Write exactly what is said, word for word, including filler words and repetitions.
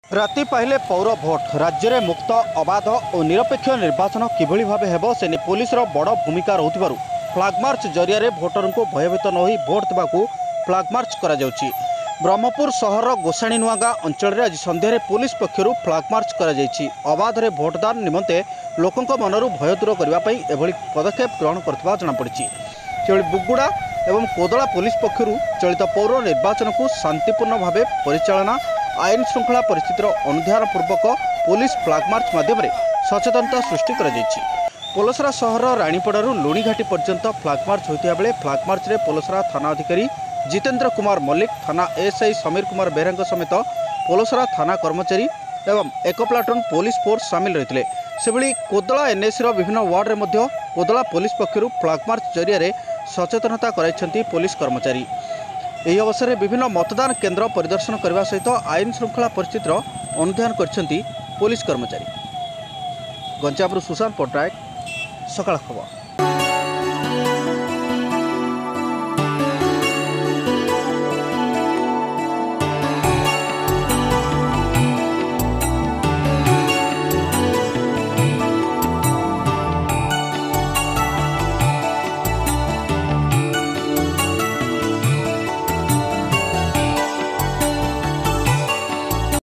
राति पाइले पौर भोट राज्य में मुक्त अबाध और निरपेक्ष निर्वाचन किभली भाव हेब से पुलिस बड़ भूमिका रहू फ्लाग मार्च जरिया भोटर को भयभीत न हो भोट देवाक फ्लाग मार्च करा जाउछि। ब्रह्मपुर सहर गोसाणी नुआगाँ अंचल आज संध्यारे पुलिस पक्षर फ्लाग मार्च करा जाइछि। अबाधरे भोटदान निमंते लोकंक मनरू भय दूर करने एभली पदक्षेप ग्रहण करथिबा जଣାपड़िछि। सेभଳି बुगुड़ा एवं कोदला पुलिस पक्षर चलित पौर निर्वाचन को शांतिपूर्ण भाव परिचालना आईन श्रृंखला परिस्थितिर अनुधान पूर्वक पुलिस फ्लाग मार्च माध्यम सचेतनता सृष्टि करा जाइछि। पोलसरा सहर राणीपड़ारू लुणीघाटी पर्यंत फ्लाग मार्च होता बेले फ्लाग मार्च रे पोलसरा थाना अधिकारी जितेन्द्र कुमार मल्लिक, थाना एएसआई समीर कुमार बेहरा समेत पोलसरा थाना कर्मचारी एवं एक प्लाटून पुलिस फोर्स सामिल रही। से कोदला एनएसी विभिन्न वार्ड में कोदला पुलिस पक्षर फ्लाग मार्च जरिया सचेतनता कराइछन्ति पुलिस कर्मचारी। ଏହି ଅବସରରେ ବିଭିନ୍ନ मतदान केन्द्र परिदर्शन करने सहित आईन श्रृंखला परिस्थितिर अनुधान करछन्ति पुलिस कर्मचारी। गंजामरू सुशांत पट्टनायक, सकाळ खबर।